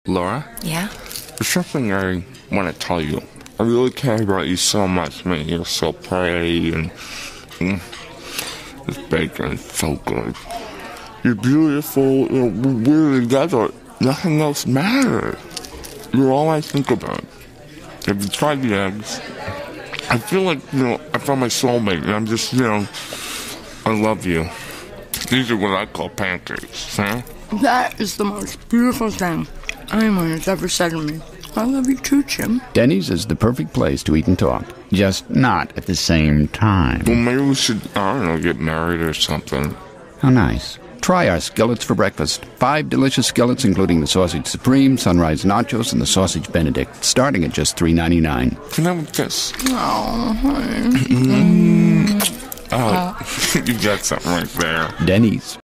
Laura, Yeah? there's something I want to tell you. I really care about you so much, man. You're so pretty, and this bacon is so good. You're beautiful. We're together. Nothing else matters. You're all I think about. Have you tried the eggs? I feel like, I found my soulmate, and I'm just, I love you. These are what I call pancakes, huh? That is the most beautiful thing anyone has ever said to me. I love you too, Jim. Denny's is the perfect place to eat and talk, just not at the same time. Well, maybe we should, I don't know, get married or something. How nice. Try our skillets for breakfast. 5 delicious skillets, including the sausage supreme, sunrise nachos, and the sausage benedict, starting at just $3.99. Can I have a kiss? Oh, honey. Oh, you got something right there. Denny's.